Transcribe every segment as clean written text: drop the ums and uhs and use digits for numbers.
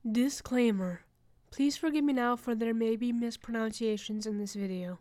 Disclaimer. Please forgive me now for there may be mispronunciations in this video.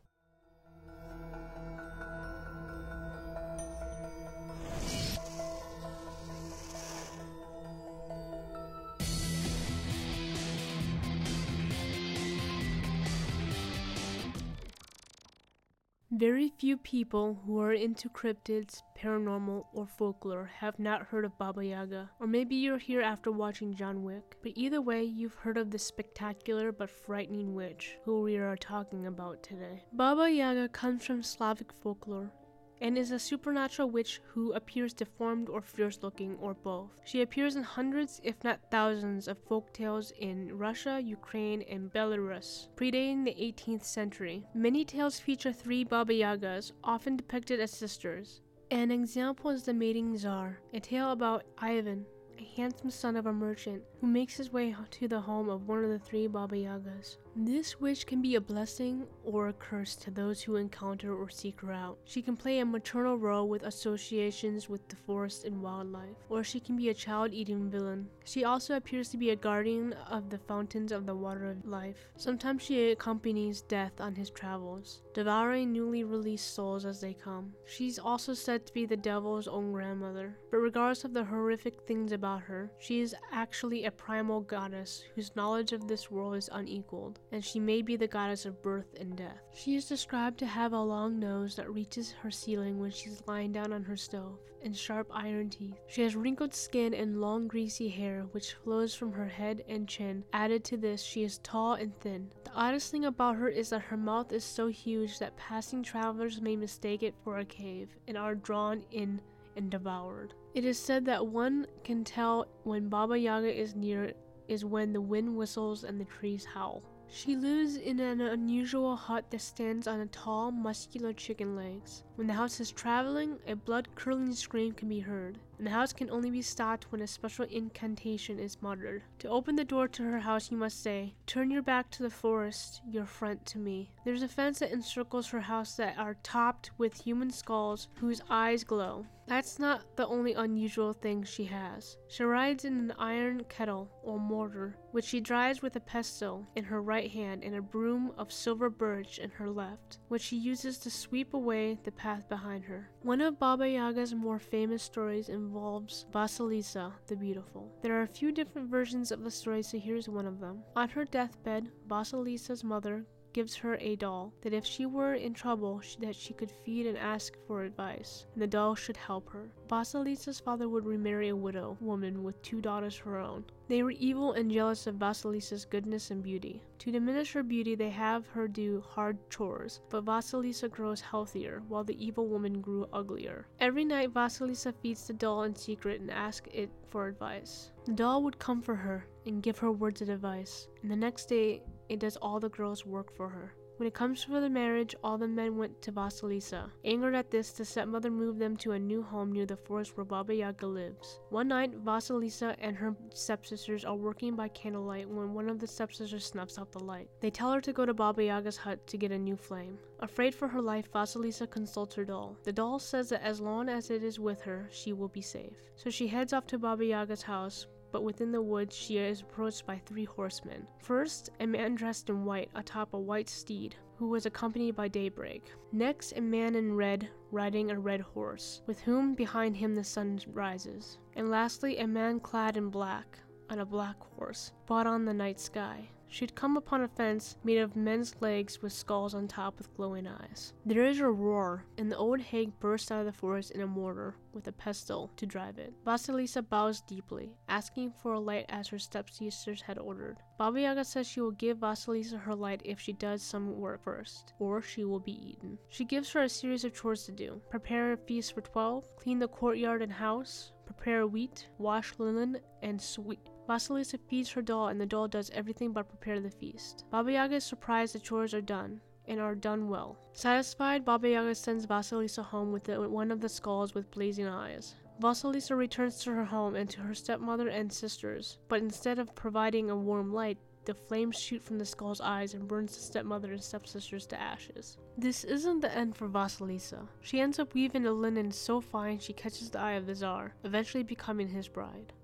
Very few people who are into cryptids, paranormal, or folklore have not heard of Baba Yaga, or maybe you're here after watching John Wick. But either way, you've heard of this spectacular but frightening witch, who we are talking about today. Baba Yaga comes from Slavic folklore, and is a supernatural witch who appears deformed or fierce-looking, or both. She appears in hundreds, if not thousands, of folktales in Russia, Ukraine, and Belarus, predating the 18th century. Many tales feature three Baba Yagas, often depicted as sisters. An example is The Mating Tsar, a tale about Ivan, a handsome son of a merchant, who makes his way to the home of one of the three Baba Yagas. This witch can be a blessing or a curse to those who encounter or seek her out. She can play a maternal role with associations with the forest and wildlife, or she can be a child-eating villain. She also appears to be a guardian of the fountains of the water of life. Sometimes she accompanies Death on his travels, devouring newly released souls as they come. She's also said to be the devil's own grandmother, but regardless of the horrific things about her, she is actually a primal goddess whose knowledge of this world is unequaled, and she may be the goddess of birth and death. She is described to have a long nose that reaches her ceiling when she's lying down on her stove, and sharp iron teeth. She has wrinkled skin and long greasy hair which flows from her head and chin. Added to this, she is tall and thin. The oddest thing about her is that her mouth is so huge that passing travelers may mistake it for a cave and are drawn in and devoured. It is said that one can tell when Baba Yaga is near is when the wind whistles and the trees howl. She lives in an unusual hut that stands on a tall, muscular chicken legs. When the house is traveling, a blood-curdling scream can be heard, and the house can only be stopped when a special incantation is muttered. To open the door to her house, you must say, "Turn your back to the forest, your front to me." There's a fence that encircles her house that are topped with human skulls whose eyes glow. That's not the only unusual thing she has. She rides in an iron kettle, or mortar, which she drives with a pestle in her right hand and a broom of silver birch in her left, which she uses to sweep away the path behind her. One of Baba Yaga's more famous stories involves Vasilisa the Beautiful. There are a few different versions of the story, so here's one of them. On her deathbed, Vasilisa's mother gives her a doll that if she were in trouble that she could feed and ask for advice, and the doll should help her. Vasilisa's father would remarry a widow woman with two daughters of her own. They were evil and jealous of Vasilisa's goodness and beauty. To diminish her beauty, they have her do hard chores, but Vasilisa grows healthier, while the evil woman grew uglier. Every night, Vasilisa feeds the doll in secret and asks it for advice. The doll would comfort her and give her words of advice, and the next day, it does all the girls' work for her. When it comes for the marriage, all the men went to Vasilisa. Angered at this, the stepmother moved them to a new home near the forest where Baba Yaga lives. One night, Vasilisa and her stepsisters are working by candlelight when one of the stepsisters snuffs out the light. They tell her to go to Baba Yaga's hut to get a new flame. Afraid for her life, Vasilisa consults her doll. The doll says that as long as it is with her, she will be safe. So she heads off to Baba Yaga's house, but within the woods she is approached by three horsemen. First, a man dressed in white atop a white steed, who was accompanied by Daybreak. Next, a man in red riding a red horse, with whom behind him the sun rises. And lastly, a man clad in black, on a black horse, fought on the night sky. She had come upon a fence made of men's legs with skulls on top with glowing eyes. There is a roar, and the old hag bursts out of the forest in a mortar with a pestle to drive it. Vasilisa bows deeply, asking for a light as her stepsisters had ordered. Baba Yaga says she will give Vasilisa her light if she does some work first, or she will be eaten. She gives her a series of chores to do: prepare a feast for 12, clean the courtyard and house, prepare wheat, wash linen, and sweep. Vasilisa feeds her doll, and the doll does everything but prepare the feast. Baba Yaga is surprised the chores are done, and are done well. Satisfied, Baba Yaga sends Vasilisa home with one of the skulls with blazing eyes. Vasilisa returns to her home and to her stepmother and sisters, but instead of providing a warm light, the flames shoot from the skull's eyes and burns the stepmother and stepsisters to ashes. This isn't the end for Vasilisa. She ends up weaving a linen so fine she catches the eye of the Tsar, eventually becoming his bride.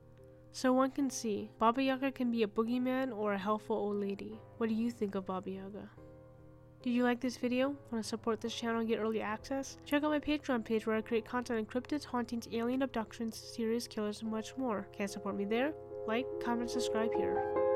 So one can see, Baba Yaga can be a boogeyman or a helpful old lady. What do you think of Baba Yaga? Did you like this video? Want to support this channel and get early access? Check out my Patreon page where I create content on cryptids, hauntings, alien abductions, serious killers, and much more. Can't support me there? Like, comment, subscribe here.